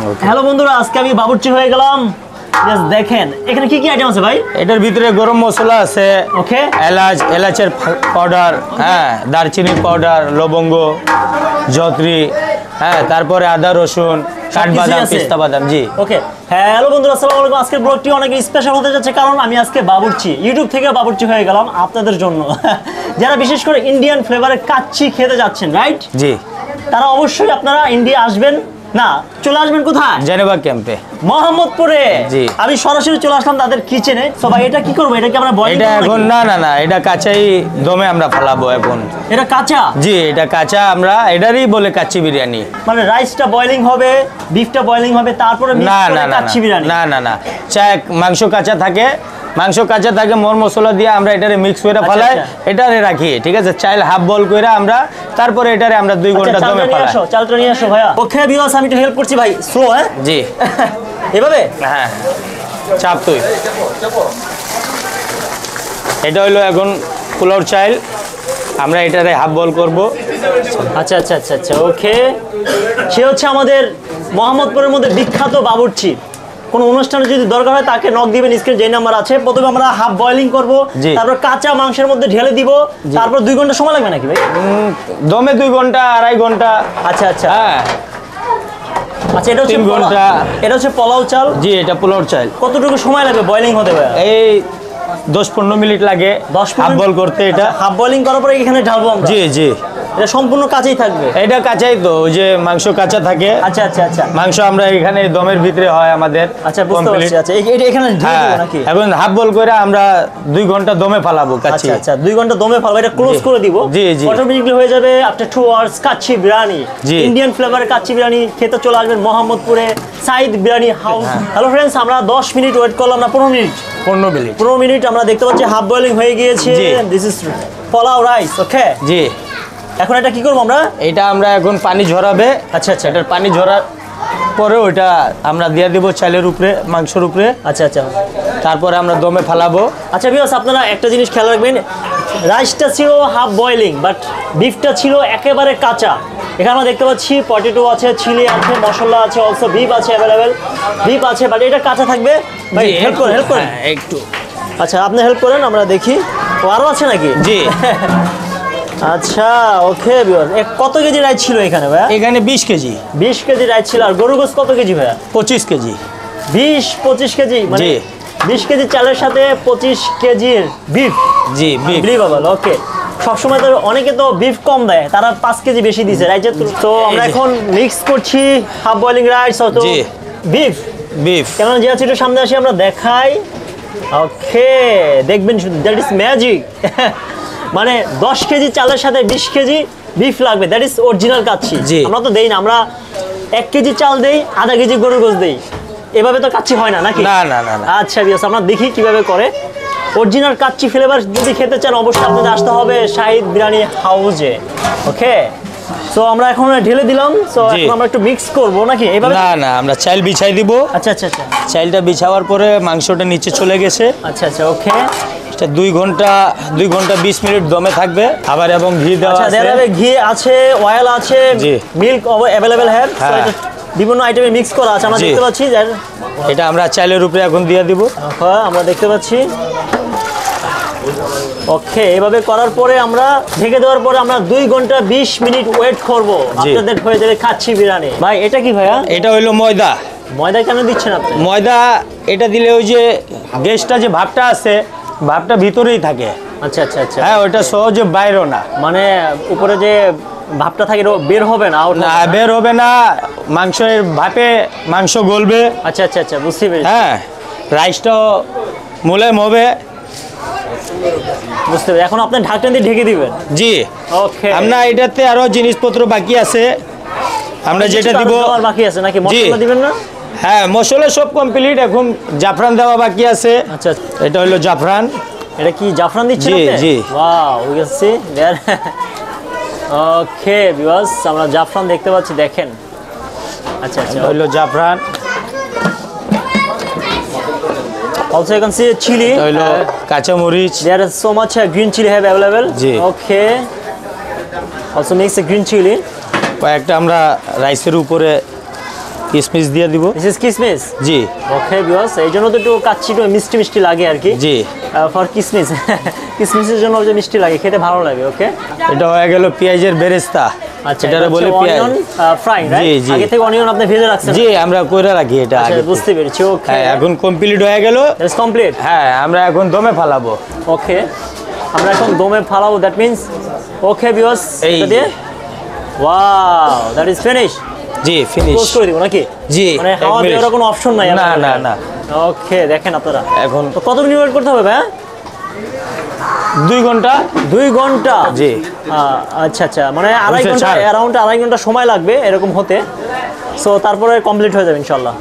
Hello বন্ধুরা, আজকে আমি বাবুর্চি হয়ে গেলাম। জাস্ট দেখেন এখানে কি কি আইটেম আছে ভাই। এটার ভিতরে গরম মশলা আছে, ওকে, এলাচের পাউডার, হ্যাঁ, দারচিনির পাউডার, লবঙ্গ, জয়ত্রী, হ্যাঁ, তারপরে আদা রসুন, কাঠবাদাম, পিস্তা বাদাম। জি ওকে। হ্যালো বন্ধুরা, আসসালামু আলাইকুম। আজকের ব্লগটি অনেক স্পেশাল হতে যাচ্ছে, কারণ আমি আজকে বাবুর্চি ইউটিউব থেকে বাবুর্চি হয়ে গেলাম আপনাদের জন্য। যারা বিশেষ করে ইন্ডিয়ান ফ্লেভারের কাচ্চি খেতে যাচ্ছেন, রাইট? জি, তারা অবশ্যই আপনারা ইন্ডিয়া আসবেন, না চলে আসবেন কোথায়? জেনেভা ক্যাম্পে, মোহাম্মদপুরে। জি, আমি সরাসরি চলে আসলাম তাদের কিচেনে। সো ভাই এটা কি করব? এটা কি আমরা বয়েল? এটা এখন না, এটা কাঁচাই দমে আমরা ফলাবো এখন। এটা কাঁচা? জি, এটা কাঁচা, আমরা এটারই বলে কাচ্চি বিরিয়ানি। মানে রাইসটা বয়েলিং হবে, বিফটা বয়েলিং হবে, তারপরে মিক্স করে কাচ্চি বিরিয়ানি? না, চাই মাংস কাঁচা থাকে, মর মশলা দিয়ে আমরা এটারে মিক্স করে ফেলাই, এটারে রাখি, ঠিক আছে? চাইল হাফ বল করে আমরা, তারপরে এটারে আমরা 2 ঘন্টা দমে ফেলাই। চালটা নিয়ে আসো ভাইয়া। ওকে ভিউয়ার্স, আমি একটু হেল্প করছি ভাই। স্লো, হ্যাঁ? জি, এভাবে? হ্যাঁ, চাপ তুই। এটা হলো এখন পোলাও চাইল, আমরা এটারে হাফ বল করব। আচ্ছা, ওকে। সে হচ্ছে আমাদের মোহাম্মদপুরের মধ্যে বিখ্যাত বাবুর্চি। কোনো অনুষ্ঠানে যদি দরকার হয় তাকে নক দিবেন, স্ক্রিনে যে নাম্বার আছে। প্রথমে আমরা হাফ বয়েলিং করব, তারপর কাঁচা মাংসের মধ্যে ঢেলে দিব, তারপর 2 ঘন্টা সময় লাগবে নাকি ভাই? দমে 2 ঘন্টা, 2.5 ঘন্টা। আচ্ছা, হ্যাঁ, আচ্ছা। এটা হচ্ছে 3 ঘন্টা। এটা হচ্ছে পোলাও চাল? জি, এটা পোলাও চাল। কতটুকু সময় লাগবে বয়েলিং হতে ভাই? এই 10-15 মিনিট লাগে হাফ বল করতে। এটা হাফ বয়েলিং করার পরে এখানে ঢালবো আমরা? জি, এটা সম্পূর্ণ কাঁচাই থাকবে? এটা কাঁচাই তো, ওই যে মাংস কাঁচা থাকে। আচ্ছা, মাংস আমরা এখানে দমের ভিতরে হয় আমাদের। আচ্ছা, বুঝতে পারছি। আচ্ছা, এটা এখানে ঢেলে দেব নাকি? এখন হাফ বল করে আমরা 2 ঘন্টা দমে ফেলাবো কাচ্চি। আচ্ছা, 2 ঘন্টা দমে ফেলাবো, এটা ক্লোজ করে দিব। জি, অটোমেটিক্যালি হয়ে যাবে after 2 hours kacchi biryani. Indian ফ্লেভারের কাচ্চি বিরিয়ানি খেতে চলে আসবেন মোহাম্মদপুরে Saeed Biryani House. Hello friends, আমরা 10 মিনিট ওয়েট করলাম, না 15 মিনিট আমরা দেখতে পাচ্ছি হাফ বয়েলিং হয়ে গিয়েছে। This is pulao rice. Okay, জি। এখন এটা কি করবো আমরা? এটা আমরা এখন পানি ঝরাবে। আচ্ছা, এটার পানি ঝরার পরে ওইটা আমরা দিয়ে দিব চালের উপরে, মাংসের উপরে। আচ্ছা, তারপরে আমরা দমে ফেলাবো। আচ্ছা ভিউয়ার্স, আপনারা একটা জিনিস খেয়াল রাখবেন, রাইসটা ছিল হাফ বয়েলিং, বাট বিফটা ছিল একেবারে কাঁচা। এখানে আমরা দেখতে পাচ্ছি পটেটো আছে, চিলি আছে, মশলা আছে, অলসো বিফ আছে, অ্যাভেলেবেল বিফ আছে, বাট এটা কাঁচা থাকবে। ভাই হেল্প করেন একটু। আচ্ছা, আপনি হেল্প করেন, আমরা দেখি। আরও আছে নাকি? জি। আচ্ছা, ওকে ভিউয়ার্স, কত কেজি রাইস ছিল এখানে ভাইয়া? এখানে 20 কেজি। 20 কেজি রাইস ছিল। আর গরু গোশত কত কেজি ভাইয়া? 25 কেজি। 20-25 কেজি, মানে 20 কেজি চালের সাথে 25 কেজির বিফ। জি, বিলিভেবল। ওকে, সবসময় তো অনেকে তো বিফ কম দেয়, তারা 5 কেজি বেশি দিয়েছে রাইসের। তো আমরা এখন মিক্স করছি হাফ বয়েলিং রাইস অথবা বিফ। কেন যে আছে একটু সামনে আসি, আমরা দেখাই। ওকে, দেখবেন শুধু, দ্যাট ইজ ম্যাজিক। মানে 10 কেজি চালের সাথে 20 কেজি বিফ লাগবে, দ্যাট ইজ অরিজিনাল কাচ্চি। আমরা তো দেই না, আমরা 1 কেজি চাল দেই, আধা কেজি গরুর গোশত দেই, এভাবে তো কাচ্চি হয় না নাকি? না। আচ্ছা বিয়াস, আমরা দেখি কিভাবে করে। অরিজিনাল কাচ্চি ফ্লেভার যদি খেতে চান, অবশ্যই আপনাদের আসতে হবে শাহিদ বিরিয়ানি হাউসে। ওকে, সো আমরা এখন ঢেলে দিলাম। সো এখন আমরা একটু মিক্স করব নাকি এভাবে? না, আমরা চাল বিছাই দিব। আচ্ছা, চালটা বিছাওয়ার পরে মাংসটা নিচে চলে গেছে। আচ্ছা, ওকে। 2 ঘন্টা 20 মিনিট দমে থাকবে। আবার এবং ঘি দেওয়া আছে। ঘি আছে, অয়েল আছে, মিল্ক অ্যাভেলেবেল হ্যাভ। বিভিন্ন আইটেমে মিক্স করা আছে, আমরা দেখতে পাচ্ছি। এটা আমরা চালের উপরে এখন দিয়ে দিব। আমরা দেখতে পাচ্ছি। ওকে, এভাবে করার পরে আমরা ঢেকে দেওয়ার পরে আমরা 2 ঘন্টা 20 মিনিট ওয়েট করব। আপনাদের হয়ে যাবে কাচ্চি বিরিয়ানি। ভাই এটা কি ভাইয়া? এটা হলো ময়দা। ময়দা কেন দিচ্ছেন আপনি? ময়দা এটা দিলে ওই যে গ্যাসটা যে ভাবটা আছে, ভাবটা ভিতরেই থাকে। আচ্ছা, হ্যাঁ, ওইটা সহজে বাইরেও না, মানে উপরে যে ভাবটা থাকে বের হবে না? বের হবে না, মাংসের ভাপে মাংস গলবে। আচ্ছা, বুঝতে পেরেছি। হ্যাঁ, রাইসটাও মোলায়েম হবে। বুঝতে পেরেছি। এখন আপনি ঢাকনা দিয়ে ঢেকে দিবেন? জি। ওকে, আমরা এটাতে আরো জিনিসপত্র বাকি আছে, আমরা যেটা দিব। বাকি আছে নাকি? মশলা দিবেন না? হ্যাঁ, মশলা সব কমপ্লিট, এখন জাফরান দেওয়া বাকি আছে। আচ্ছা, এটা হলো জাফরান। এটা কি জাফরান দিচ্ছেন আপনি? জি। Wow, we can see there. Okay viewers, আমরা জাফরান দেখতে পাচ্ছি, দেখেন। আচ্ছা, হলো জাফরান। Also you can see chili. Kacha moric. There is so much green chili have available. Okay. Also mix a green chili. কয়েকটা আমরা রাইসের উপরে কিসমিস দিয়ে দিব। দিস ইজ কিসমিস। জি। ওকে ভিউয়ার্স, এই জন্য তো একটু কাচ্চি একটু মিষ্টি মিষ্টি লাগে আর কি। জি। ফর কিসমিস কিসমিসের জন্য যে মিষ্টি লাগে, খেতে ভালো লাগে। ওকে, এটা হয়ে গেল পেঁয়াজের বেরেস্তা। আচ্ছা, এটা বলে পেঁয়াজ অনিয়ন ফ্রাই, জি, রাইট? জি। আগে থেকে অনিয়ন আপনি ভেজে রাখছেন? জি, আমরা কইরা রাখি এটা আচ্ছা, আগে। বুঝতে পেরেছি। ওকে, হ্যাঁ, এখন কমপ্লিট হয়ে গেল। It's complete. হ্যাঁ, আমরা এখন দমে ফালাবো। ওকে, আমরা এখন দমে ফালাবো, দ্যাট মিন্স। ওকে ভিউয়ার্স, এটা দিয়ে ওয়াও, দ্যাট ইজ ফিনিশ। জি, ফিনিশ। ক্লোজ করে দিব নাকি? জি, মানে হাওয়া দেওয়ার কোনো অপশন নাই? না না না। ওকে, দেখেন আপনারা এখন তো কত মিনিট ওয়েট করতে হবে ভাই? 2 ঘন্টা। 2 ঘন্টা? জি। আচ্ছা আচ্ছা, মানে আড়াই বুঝছেন, ঘন্টা, স্যার? অ্যারাউন্ড আড়াই ঘন্টা সময় লাগবে এরকম হতে। সো তারপরে কমপ্লিট হয়ে যাবে ইনশাল্লাহ।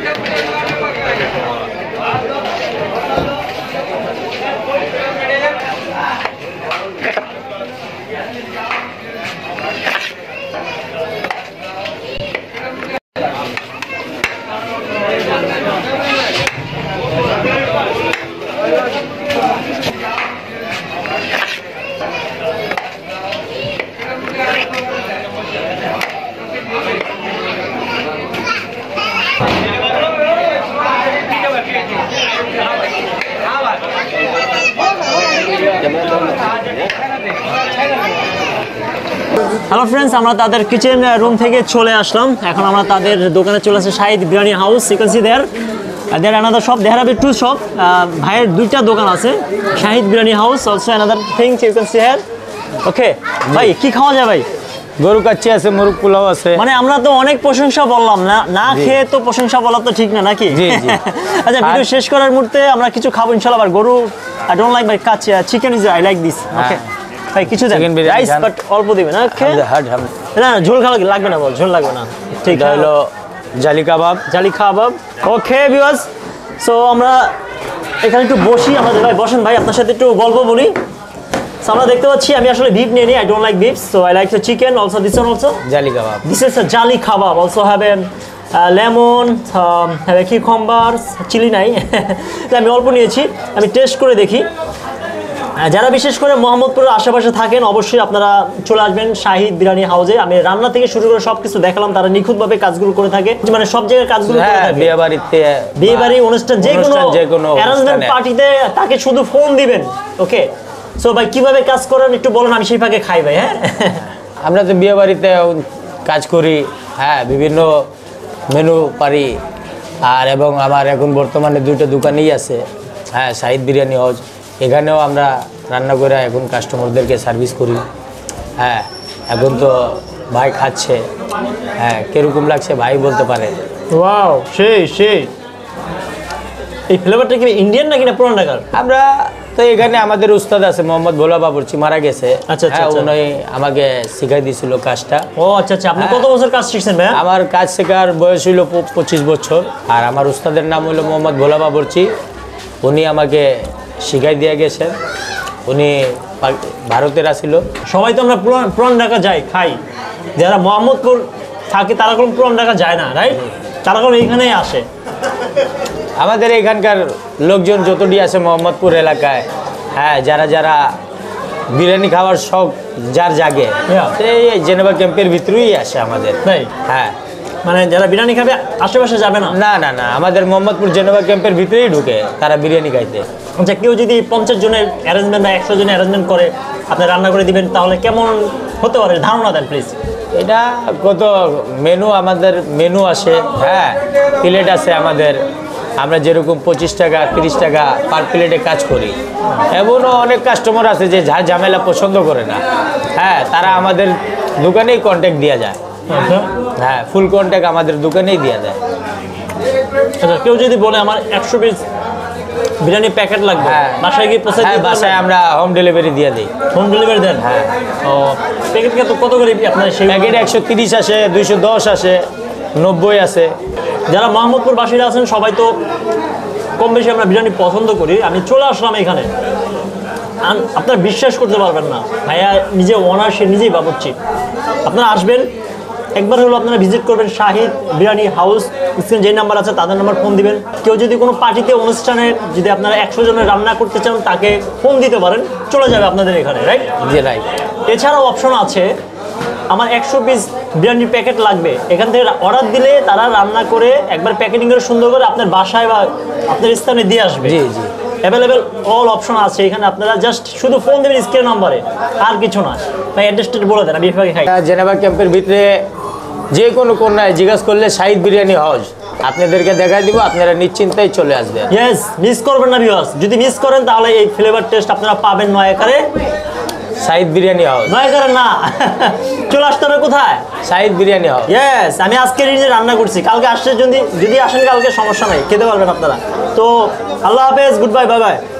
হ্যালো ফ্রেন্ডস, আমরা তাদের কিচেন রুম থেকে চলে আসলাম। এখন আমরা তাদের দোকানে চলে আসছি, Shahid Biryani House. You can see there another shop, there have two shop. ভাইয়ের 2টা দোকান আছে, Shahid Biryani House, also another things you can see here. Okay ভাই, কি খাওয়া যায় ভাই? গরু কাচ্চি আছে, মুরগ পোলাও আছে। মানে আমরা তো অনেক প্রশংসা বললাম, না না খেয়ে তো প্রশংসা বলা তো ঠিক না, নাকি? জি জি। আচ্ছা, ভিডিও শেষ করার মুহূর্তে আমরা কিছু খাবো ইনশাআল্লাহ। আর গরু I don't like by kacchi, chicken is I like this. Okay ভাই, কিছু দেন, রাইস বাট অল্প দিবেন। ওকে, না ঝোল খাওয়া লাগবে না, বল ঝোল লাগবে না। ঠিক হলো জালি কাবাব। জালি কাবাব। ওকে ভিউয়ার্স, সো আমরা এখানে একটু বসি। আমাদের ভাই বসেন, ভাই আপনার সাথে একটু গল্প বলি। So, আমরা দেখতে পাচ্ছি, আমি আসলে বিফ নিয়ে নিই, I don't like beef, so I like the chicken also. This one also jali kabab. This is a jali kabab, also have a lemon, have a cucumbers, chilli নাই। আমি অল্প নিয়েছি, আমি টেস্ট করে দেখি। যারা বিশেষ করে মোহাম্মদপুরের আশেপাশে থাকেন, অবশ্যই আপনারা চলে আসবেন শাহিদ বিরিয়ানি হাউসে। আমি রান্না থেকে শুরু করে সবকিছু দেখালাম, তারা নিখুঁতভাবে কাজগুলো করে থাকে, মানে সব জায়গায় কাজগুলো করে থাকে। বিয়ে বাড়িতে, বিয়ে বাড়ি, অনুষ্ঠান, যে কোনো অ্যারেঞ্জমেন্ট পার্টিতে তাকে শুধু ফোন দিবেন। ওকে, সো ভাই কিভাবে কাজ করেন একটু বলুন, আমি সেই ভাগে খাই ভাই। হ্যাঁ, আমরা তো বিয়ে বাড়িতে কাজ করি। হ্যাঁ, বিভিন্ন মেনু পারি। আর এবং আমার এখন বর্তমানে 2টা দোকানই আছে। হ্যাঁ, শাহিদ বিরিয়ানি হাউস, এখানেও আমরা রান্না করে এখন কাস্টমারদেরকে সার্ভিস করি। হ্যাঁ, এখন তো ভাই খাচ্ছে। হ্যাঁ, কিরকম লাগছে ভাই বলতে পারে। ওয়াও, সেই এই ফ্লেভারটা কি ইন্ডিয়ান নাকি না পুরান ঢাকার? আমরা তো এখানে আমাদের উস্তাদ আছে মোহাম্মদ ভোলা বাবুর্চি, মারা গেছে। আচ্ছা আচ্ছা, উনি আমাকে শিখাই দিয়েছিল কাজটা। ও আচ্ছা আচ্ছা, আপনি কত বছর কাজ শিখছেন ভাই? আমার কাজ শেখার বয়স হইল 25 বছর। আর আমার উস্তাদের নাম হলো মোহাম্মদ ভোলা বাবুর্চি। উনি আমাকে শিখাই দিয়ে গেছেন। উনি ভারতের আসিল। সবাই তো আমরা পুরান ঢাকা যাই খাই, যারা মোহাম্মদপুর থাকে তারা কোনো পুরান ঢাকা যায় না, রাইট? তারা কোনো এইখানেই আসে। আমাদের এখানকার লোকজন যতটি আছে মোহাম্মদপুর এলাকায়, হ্যাঁ, যারা যারা বিরিয়ানি খাওয়ার শখ যার জাগে, এই জেনেভা ক্যাম্পের ভিতরেই আসে আমাদের। হ্যাঁ, মানে যারা বিরিয়ানি খাবে আশেপাশে যাবে না? না না না, আমাদের মোহাম্মদপুর জেনেভা ক্যাম্পের ভিতরেই ঢুকে তারা বিরিয়ানি খাইতে। আচ্ছা, কেউ যদি 50 জনের অ্যারেঞ্জমেন্ট বা 100 জনের অ্যারেঞ্জমেন্ট করে আপনি রান্না করে দিবেন, তাহলে কেমন হতে পারে ধারণা দেন প্লিজ। এটা কত মেনু, আমাদের মেনু আসে। হ্যাঁ, প্লেট আছে আমাদের। আমরা যেরকম 25 টাকা 30 টাকা পার প্লেটে কাজ করি। এমনও অনেক কাস্টমার আছে যে ঝামেলা পছন্দ করে না। হ্যাঁ, তারা আমাদের দোকানেই কন্ট্যাক্ট দেওয়া যায়। হ্যাঁ, ফুল কন্ট্যাক্ট আমাদের দোকানেই দেওয়া যায়। আচ্ছা, কেউ যদি বলে আমার 100 পিস বিরিয়ানি প্যাকেট লাগবে, বাসায় গিয়ে পৌঁছে দিতে? বাসায় আমরা হোম ডেলিভারি দিয়ে দিই। হোম ডেলিভারি দেন? হ্যাঁ। ও, প্যাকেট কত করে আপনার? সেই প্যাকেট 130 আসে, 210 আসে, 90 আসে। যারা মোহাম্মদপুর বাসীরা আছেন সবাই তো কম বেশি আমরা বিরিয়ানি পছন্দ করি। আমি চলে আসলাম এখানে, আপনারা বিশ্বাস করতে পারবেন না, ভাইয়া নিজে ওনার, সে নিজেই বাবুর্চি। আপনারা আসবেন, একবার হলো আপনারা ভিজিট করবেন শাহিদ বিরিয়ানি হাউস। স্ক্রিনে যে নাম্বার আছে তাদের নাম্বার ফোন দিবেন। কেউ যদি কোনো পার্টিতে, অনুষ্ঠানে যদি আপনারা 100 জনের রান্না করতে চান, তাকে ফোন দিতে পারেন, চলে যাবে আপনাদের এখানে, রাইট? জি, রাইট। এছাড়াও অপশন আছে, আমার 100 পিস বিরিয়ানির প্যাকেট লাগবে, এখান থেকে অর্ডার দিলে তারা রান্না করে একবার প্যাকেটিং করে সুন্দর করে আপনার বাসায় বা আপনার স্থানে দিয়ে আসবে। জি জি, অ্যাভেলেবেল অল অপশন আছে এখানে, আপনারা জাস্ট শুধু ফোন দেবেন স্ক্রিন নাম্বারে, আর কিছু না। ভাই অ্যাড্রেসটা বলে দেন, আমি এভাবে খাই। জেনেভা ক্যাম্পের ভিতরে যে কোনো কোনায় জিজ্ঞাসা করলে শাহিদ বিরিয়ানি হাউস আপনাদেরকে দেখাই দিব, আপনারা নিশ্চিন্তায় চলে আসবেন। ইয়েস, মিস করবেন না ভিউয়ার্স, যদি মিস করেন তাহলে এই ফ্লেভার টেস্ট আপনারা পাবেন নয়াকারে। শাহিদ বিরিয়ানি হাউস, নয়াকারে না, চলে আসতে হবে কোথায়? শাহিদ বিরিয়ানি হাউস। ইয়েস, আমি আজকে নিজে রান্না করছি, কালকে আসলে যদি আসেন কালকে সমস্যা নাই, খেতে পারবেন আপনারা। তো আল্লাহ হাফেজ, গুড বাই, বাই বাই।